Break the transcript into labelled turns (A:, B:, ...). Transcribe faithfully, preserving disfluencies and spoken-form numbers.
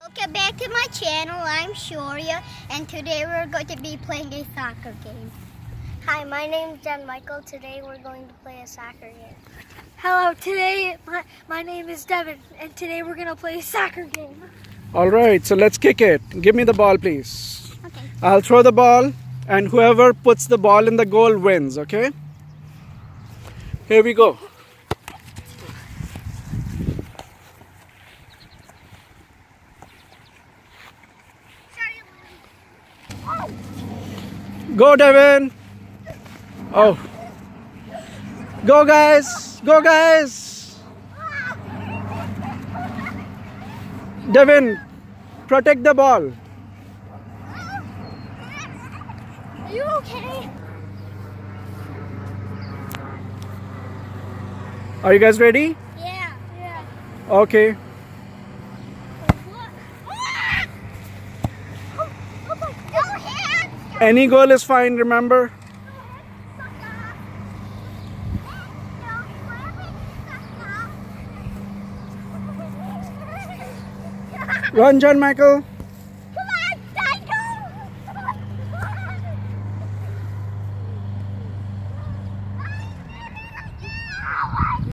A: Welcome back to my channel. I'm Shaurya, and today we're going to be playing a soccer game.
B: Hi, my name is Michael. Today we're going to play a soccer game.
C: Hello, today my, my name is Devin, and today we're going to play a soccer game.
D: Alright, so let's kick it. Give me the ball, please.
A: Okay.
D: I'll throw the ball, and whoever puts the ball in the goal wins, okay? Here we go. Go, Devin! Oh. Go, guys! Go, guys! Devin, protect the ball.
A: Are you okay?
D: Are you guys ready?
A: Yeah.
C: Yeah.
D: Okay. Any goal is fine, remember? Run, John Michael.